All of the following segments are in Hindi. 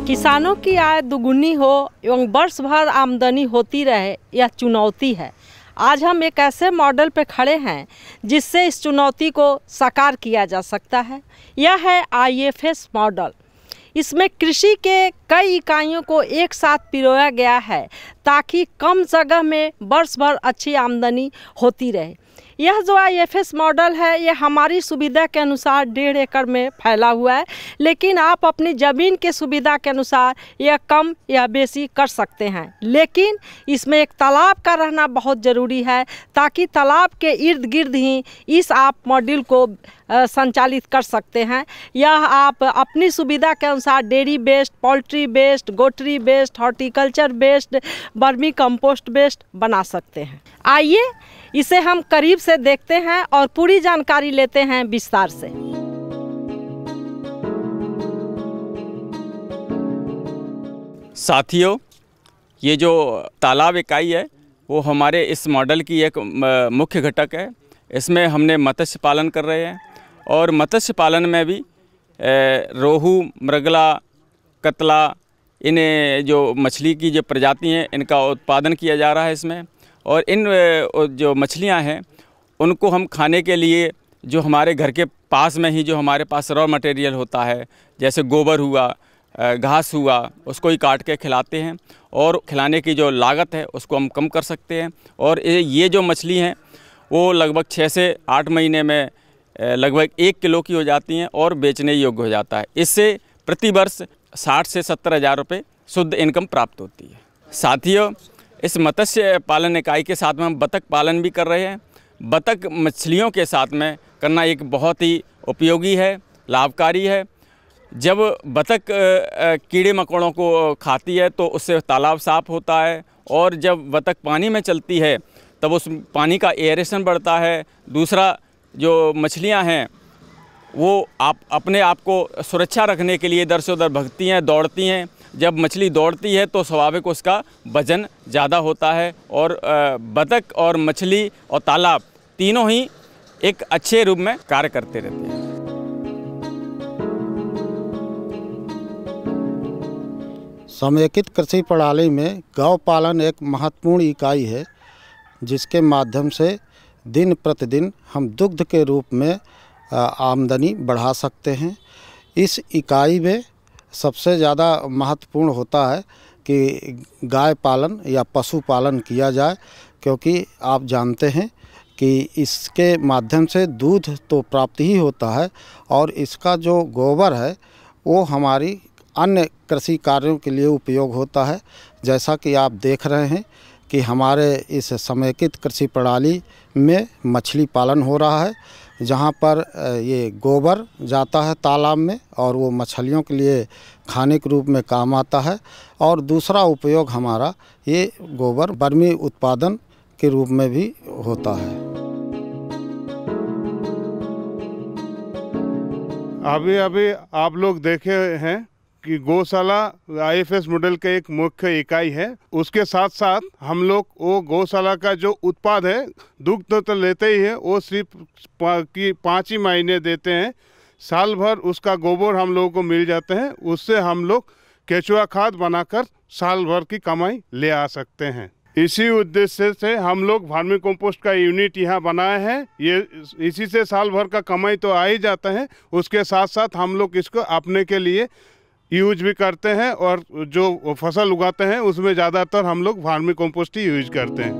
किसानों की आय दुगुनी हो एवं वर्ष भर आमदनी होती रहे, यह चुनौती है। आज हम एक ऐसे मॉडल पर खड़े हैं जिससे इस चुनौती को साकार किया जा सकता है। यह है IFS मॉडल। इसमें कृषि के कई इकाइयों को एक साथ पिरोया गया है ताकि कम जगह में वर्ष भर अच्छी आमदनी होती रहे। यह जो IFS मॉडल है ये हमारी सुविधा के अनुसार 1.5 एकड़ में फैला हुआ है, लेकिन आप अपनी ज़मीन के सुविधा के अनुसार यह कम या बेसी कर सकते हैं। लेकिन इसमें एक तालाब का रहना बहुत ज़रूरी है ताकि तालाब के इर्द गिर्द ही इस आप मॉड्यूल को संचालित कर सकते हैं। यह आप अपनी सुविधा के अनुसार dairy based, poultry based, goatery based, horticulture based, vermicompost based बना सकते हैं। आइए इसे हम करीब से देखते हैं और पूरी जानकारी लेते हैं विस्तार से। साथियों, ये जो तालाब इकाई है वो हमारे इस मॉडल की एक मुख्य घटक है। इसमें हमने मत्स्य पालन कर रहे हैं और मत्स्य पालन में भी रोहू, मृगला, कतला, इन जो मछली की जो प्रजाति हैं इनका उत्पादन किया जा रहा है इसमें। और इन जो मछलियां हैं उनको हम खाने के लिए जो हमारे घर के पास में ही जो हमारे पास रॉ मटेरियल होता है, जैसे गोबर हुआ, घास हुआ, उसको ही काट के खिलाते हैं और खिलाने की जो लागत है उसको हम कम कर सकते हैं। और ये जो मछली हैं वो लगभग 6 से 8 महीने में लगभग 1 किलो की हो जाती हैं और बेचने योग्य हो जाता है। इससे प्रति वर्ष 60 से 70 हज़ार रुपये शुद्ध इनकम प्राप्त होती है। साथियों, इस मत्स्य पालन इकाई के साथ में हम बतख पालन भी कर रहे हैं। बतख मछलियों के साथ में करना एक बहुत ही उपयोगी है, लाभकारी है। जब बतख कीड़े मकोड़ों को खाती है तो उससे तालाब साफ़ होता है और जब बतख पानी में चलती है तब उस पानी का एयरेशन बढ़ता है। दूसरा, जो मछलियां हैं वो अपने आप को सुरक्षा रखने के लिए इधर से उधर भगती हैं, दौड़ती हैं। जब मछली दौड़ती है तो स्वाभाविक उसका वजन ज़्यादा होता है और बतख और मछली और तालाब तीनों ही एक अच्छे रूप में कार्य करते रहते हैं। समेकित कृषि प्रणाली में गौ पालन एक महत्वपूर्ण इकाई है जिसके माध्यम से दिन प्रतिदिन हम दुग्ध के रूप में आमदनी बढ़ा सकते हैं। इस इकाई में सबसे ज़्यादा महत्वपूर्ण होता है कि गाय पालन या पशु पालन किया जाए, क्योंकि आप जानते हैं कि इसके माध्यम से दूध तो प्राप्त ही होता है और इसका जो गोबर है वो हमारी अन्य कृषि कार्यों के लिए उपयोग होता है। जैसा कि आप देख रहे हैं कि हमारे इस समेकित कृषि प्रणाली में मछली पालन हो रहा है, जहाँ पर ये गोबर जाता है तालाब में और वो मछलियों के लिए खाने के रूप में काम आता है। और दूसरा उपयोग हमारा ये गोबर वर्मी उत्पादन के रूप में भी होता है। अभी आप लोग देखे हैं कि गौशाला IFS मॉडल का एक मुख्य इकाई है। उसके साथ साथ हम लोग वो गौशाला का जो उत्पाद है, दुग्ध तो लेते ही है, वो सिर्फ 5 ही महीने देते हैं। साल भर उसका गोबर हम लोगों को मिल जाते हैं। उससे हम लोग केचुआ खाद बनाकर साल भर की कमाई ले आ सकते हैं। इसी उद्देश्य से हम लोग वर्मी कंपोस्ट का यूनिट यहाँ बनाए हैं। ये इसी से साल भर का कमाई तो आ ही जाता है, उसके साथ साथ हम लोग इसको अपने के लिए यूज भी करते हैं और जो फसल उगाते हैं उसमें ज़्यादातर हम लोग वर्मी कंपोस्ट ही यूज करते हैं।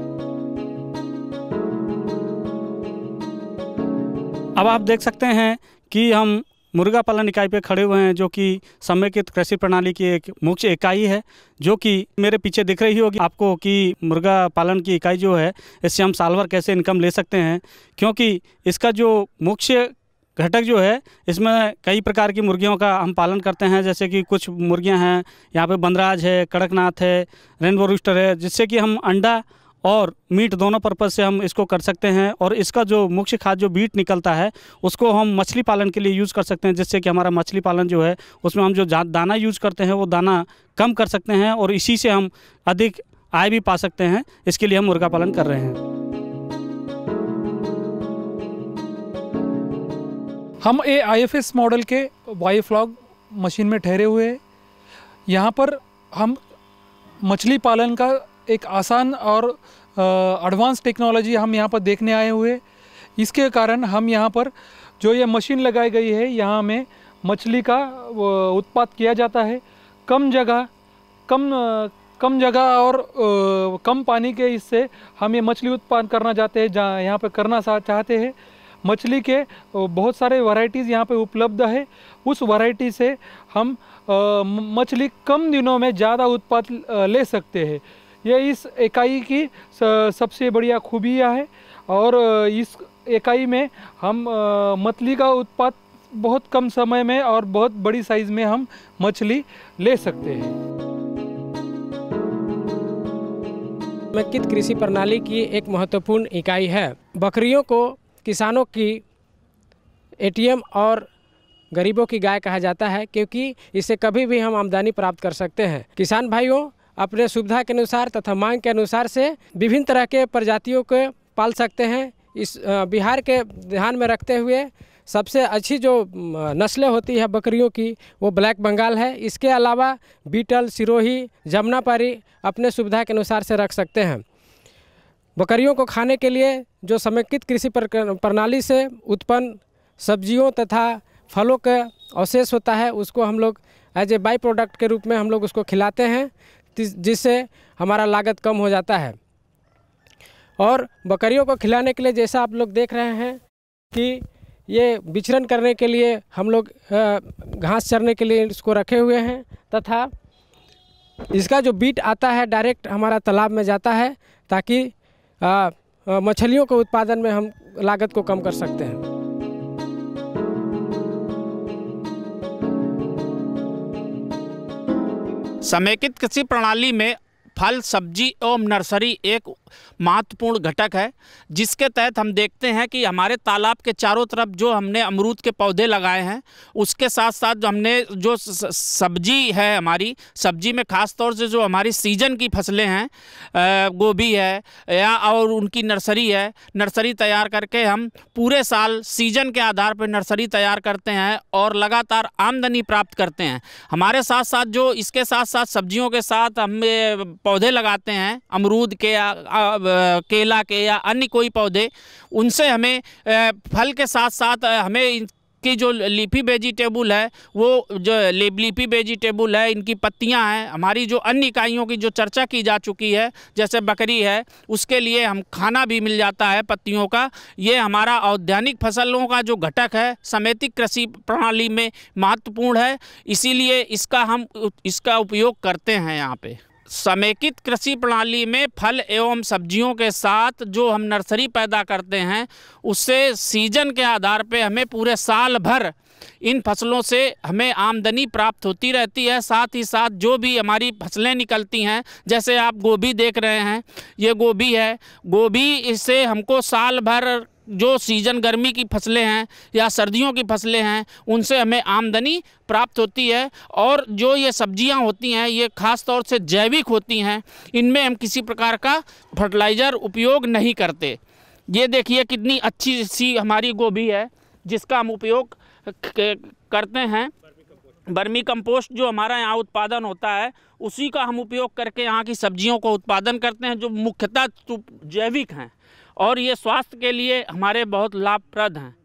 अब आप देख सकते हैं कि हम मुर्गा पालन इकाई पे खड़े हुए हैं, जो कि समेकित कृषि प्रणाली की एक मुख्य इकाई है, जो कि मेरे पीछे दिख रही होगी आपको कि मुर्गा पालन की इकाई जो है इससे हम साल भर कैसे इनकम ले सकते हैं। क्योंकि इसका जो मुख्य घटक जो है इसमें कई प्रकार की मुर्गियों का हम पालन करते हैं। जैसे कि कुछ मुर्गियां हैं यहाँ पे, बंदराज है, कड़कनाथ है, रेनबो रूस्टर है, जिससे कि हम अंडा और मीट दोनों पर्पज़ से हम इसको कर सकते हैं। और इसका जो मुख्य खाद्य जो बीट निकलता है उसको हम मछली पालन के लिए यूज़ कर सकते हैं, जिससे कि हमारा मछली पालन जो है उसमें हम जो दाना यूज़ करते हैं वो दाना कम कर सकते हैं और इसी से हम अधिक आय भी पा सकते हैं। इसके लिए हम मुर्गा पालन कर रहे हैं। हम IFS मॉडल के वाई फ्लॉग मशीन में ठहरे हुए हैं। यहाँ पर हम मछली पालन का एक आसान और एडवांस टेक्नोलॉजी हम यहाँ पर देखने आए हुए। इसके कारण हम यहाँ पर जो ये मशीन लगाई गई है, यहाँ में मछली का उत्पाद किया जाता है। कम जगह और कम पानी के इससे हम ये मछली उत्पादन करना चाहते हैं, जहाँ यहाँ पे करना चाहते हैं। मछली के बहुत सारे वैरायटीज़ यहाँ पे उपलब्ध है। उस वैरायटी से हम मछली कम दिनों में ज़्यादा उत्पाद ले सकते हैं। ये इस इकाई की सबसे बढ़िया खूबियाँ है। और इस इकाई में हम मछली का उत्पाद बहुत कम समय में और बहुत बड़ी साइज़ में हम मछली ले सकते हैं। समेकित कृषि प्रणाली की एक महत्वपूर्ण इकाई है। बकरियों को किसानों की एटीएम और गरीबों की गाय कहा जाता है, क्योंकि इससे कभी भी हम आमदनी प्राप्त कर सकते हैं। किसान भाइयों अपने सुविधा के अनुसार तथा मांग के अनुसार से विभिन्न तरह के प्रजातियों को पाल सकते हैं। इस बिहार के ध्यान में रखते हुए सबसे अच्छी जो नस्लें होती है बकरियों की वो ब्लैक बंगाल है। इसके अलावा बीटल, सिरोही, जमुनापारी अपने सुविधा के अनुसार से रख सकते हैं। बकरियों को खाने के लिए जो समेकित कृषि प्रणाली से उत्पन्न सब्जियों तथा फलों का अवशेष होता है, उसको हम लोग एज ए बाई प्रोडक्ट के रूप में हम लोग उसको खिलाते हैं, जिससे हमारा लागत कम हो जाता है। और बकरियों को खिलाने के लिए जैसा आप लोग देख रहे हैं कि ये विचरण करने के लिए हम लोग घास चरने के लिए इसको रखे हुए हैं, तथा इसका जो बीट आता है डायरेक्ट हमारा तालाब में जाता है, ताकि मछलियों के उत्पादन में हम लागत को कम कर सकते हैं। समेकित कृषि प्रणाली में फल, सब्जी एवं नर्सरी एक महत्वपूर्ण घटक है, जिसके तहत हम देखते हैं कि हमारे तालाब के चारों तरफ जो हमने अमरूद के पौधे लगाए हैं, उसके साथ साथ हमने जो सब्जी है, हमारी सब्जी में ख़ास तौर से जो हमारी सीजन की फसलें हैं, गोभी है या और उनकी नर्सरी है, नर्सरी तैयार करके हम पूरे साल सीजन के आधार पर नर्सरी तैयार करते हैं और लगातार आमदनी प्राप्त करते हैं। हमारे साथ साथ जो इसके साथ साथ सब्जियों के साथ हम पौधे लगाते हैं, अमरूद के या केला के या अन्य कोई पौधे, उनसे हमें फल के साथ साथ हमें की जो लीफी वेजिटेबल है, वो जो लीफी वेजिटेबल है, इनकी पत्तियां हैं, हमारी जो अन्य इकाइयों की जो चर्चा की जा चुकी है, जैसे बकरी है, उसके लिए हम खाना भी मिल जाता है पत्तियों का। ये हमारा औद्यानिक फसलों का जो घटक है समेकित कृषि प्रणाली में महत्वपूर्ण है, इसीलिए इसका उपयोग करते हैं। यहाँ पे समेकित कृषि प्रणाली में फल एवं सब्जियों के साथ जो हम नर्सरी पैदा करते हैं, उससे सीजन के आधार पे हमें पूरे साल भर इन फसलों से हमें आमदनी प्राप्त होती रहती है। साथ ही साथ जो भी हमारी फसलें निकलती हैं, जैसे आप गोभी देख रहे हैं, ये गोभी है, गोभी इससे हमको साल भर जो सीजन गर्मी की फसलें हैं या सर्दियों की फसलें हैं, उनसे हमें आमदनी प्राप्त होती है। और जो ये सब्जियां होती हैं, ये ख़ास तौर से जैविक होती हैं, इनमें हम किसी प्रकार का फर्टिलाइज़र उपयोग नहीं करते। ये देखिए कितनी अच्छी सी हमारी गोभी है, जिसका हम उपयोग करते हैं। वर्मी कंपोस्ट जो हमारा यहाँ उत्पादन होता है, उसी का हम उपयोग करके यहाँ की सब्जियों को उत्पादन करते हैं, जो मुख्यतः जैविक हैं और ये स्वास्थ्य के लिए हमारे बहुत लाभप्रद हैं।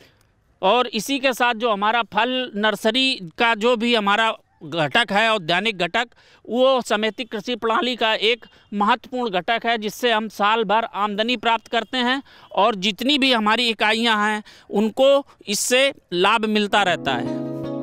और इसी के साथ जो हमारा फल नर्सरी का जो भी हमारा घटक है, औद्यानिक घटक, वो समेकित कृषि प्रणाली का एक महत्वपूर्ण घटक है, जिससे हम साल भर आमदनी प्राप्त करते हैं और जितनी भी हमारी इकाइयां हैं उनको इससे लाभ मिलता रहता है।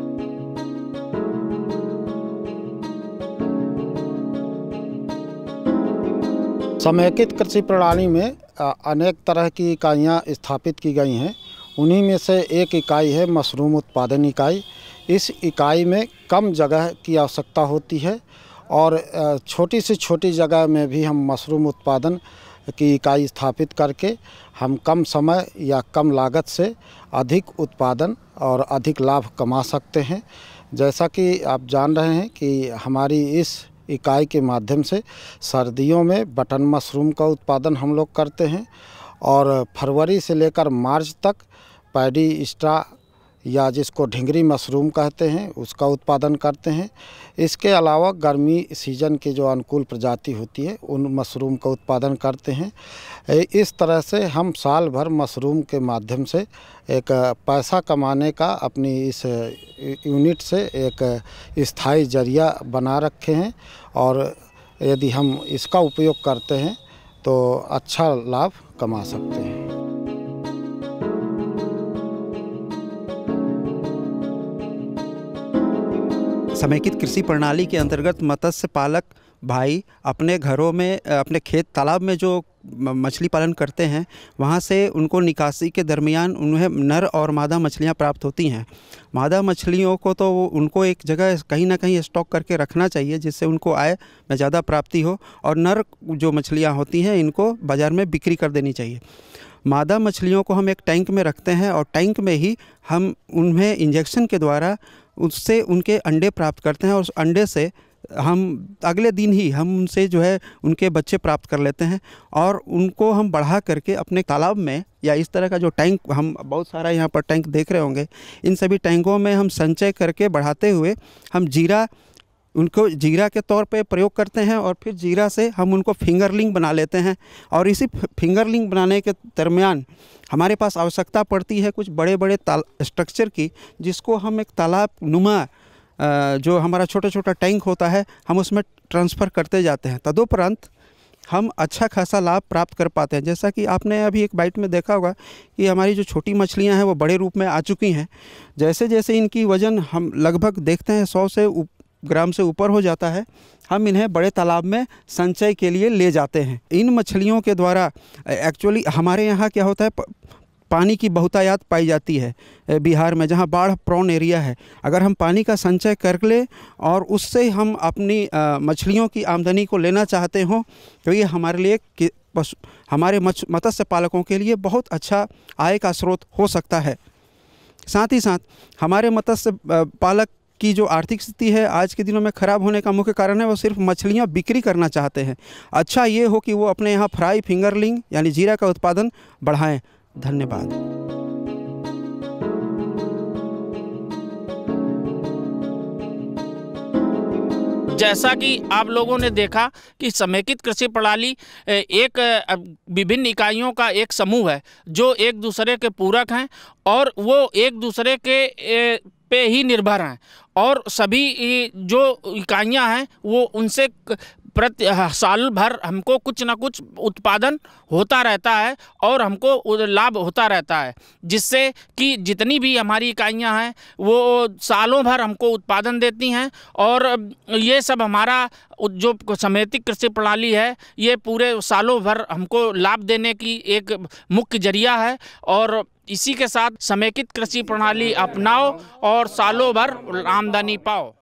समेकित कृषि प्रणाली में अनेक तरह की इकाइयाँ स्थापित की गई हैं। उन्हीं में से एक इकाई है मशरूम उत्पादन इकाई। इस इकाई में कम जगह की आवश्यकता होती है और छोटी से छोटी जगह में भी हम मशरूम उत्पादन की इकाई स्थापित करके हम कम समय या कम लागत से अधिक उत्पादन और अधिक लाभ कमा सकते हैं। जैसा कि आप जान रहे हैं कि हमारी इस इकाई के माध्यम से सर्दियों में बटन मशरूम का उत्पादन हम लोग करते हैं और फरवरी से लेकर मार्च तक पैडी स्ट्रा या जिसको ढिंगरी मशरूम कहते हैं उसका उत्पादन करते हैं। इसके अलावा गर्मी सीजन की जो अनुकूल प्रजाति होती है उन मशरूम का उत्पादन करते हैं। इस तरह से हम साल भर मशरूम के माध्यम से एक पैसा कमाने का अपनी इस यूनिट से एक स्थायी जरिया बना रखे हैं और यदि हम इसका उपयोग करते हैं तो अच्छा लाभ कमा सकते हैं। समेकित कृषि प्रणाली के अंतर्गत मत्स्य पालक भाई अपने घरों में, अपने खेत तालाब में जो मछली पालन करते हैं वहाँ से उनको निकासी के दरमियान उन्हें नर और मादा मछलियाँ प्राप्त होती हैं। मादा मछलियों को तो उनको एक जगह कहीं ना कहीं स्टॉक करके रखना चाहिए जिससे उनको आय में ज़्यादा प्राप्ति हो, और नर जो मछलियाँ होती हैं इनको बाज़ार में बिक्री कर देनी चाहिए। मादा मछलियों को हम एक टैंक में रखते हैं और टैंक में ही हम उन्हें इंजेक्शन के द्वारा उससे उनके अंडे प्राप्त करते हैं और उस अंडे से हम अगले दिन ही हम उनसे जो है उनके बच्चे प्राप्त कर लेते हैं और उनको हम बढ़ा करके अपने तालाब में या इस तरह का जो टैंक, हम बहुत सारा यहाँ पर टैंक देख रहे होंगे, इन सभी टैंकों में हम संचय करके बढ़ाते हुए हम उनको जीरा के तौर पे प्रयोग करते हैं और फिर जीरा से हम उनको फिंगरलिंग बना लेते हैं। और इसी फिंगरलिंग बनाने के दरमियान हमारे पास आवश्यकता पड़ती है कुछ बड़े बड़े स्ट्रक्चर की, जिसको हम एक तालाब नुमा जो हमारा छोटा छोटा टैंक होता है हम उसमें ट्रांसफ़र करते जाते हैं। तदुपरांत हम अच्छा खासा लाभ प्राप्त कर पाते हैं। जैसा कि आपने अभी एक बाइट में देखा होगा कि हमारी जो छोटी मछलियां हैं वो बड़े रूप में आ चुकी हैं। जैसे जैसे इनकी वज़न हम लगभग देखते हैं 100 ग्राम से ऊपर हो जाता है, हम इन्हें बड़े तालाब में संचय के लिए ले जाते हैं। इन मछलियों के द्वारा एक्चुअली हमारे यहाँ क्या होता है, पानी की बहुतायत पाई जाती है बिहार में, जहाँ बाढ़ प्रोन एरिया है। अगर हम पानी का संचय कर ले और उससे हम अपनी मछलियों की आमदनी को लेना चाहते हों तो ये हमारे लिए हमारे मत्स्य पालकों के लिए बहुत अच्छा आय का स्रोत हो सकता है। साथ ही साथ हमारे मत्स्य पालक की जो आर्थिक स्थिति है आज के दिनों में ख़राब होने का मुख्य कारण है वो सिर्फ मछलियां बिक्री करना चाहते हैं। अच्छा ये हो कि वो अपने यहाँ फ्राई, फिंगरलिंग यानी जीरा का उत्पादन बढ़ाएं। धन्यवाद। जैसा कि आप लोगों ने देखा कि समेकित कृषि प्रणाली एक विभिन्न इकाइयों का एक समूह है जो एक दूसरे के पूरक हैं और वो एक दूसरे के पे ही निर्भर हैं और सभी जो इकाइयां हैं वो उनसे साल भर हमको कुछ ना कुछ उत्पादन होता रहता है और हमको लाभ होता रहता है, जिससे कि जितनी भी हमारी इकाइयां हैं वो सालों भर हमको उत्पादन देती हैं। और ये सब हमारा जो समेकित कृषि प्रणाली है ये पूरे सालों भर हमको लाभ देने की एक मुख्य जरिया है। और इसी के साथ समेकित कृषि प्रणाली अपनाओ और सालों भर आमदनी पाओ।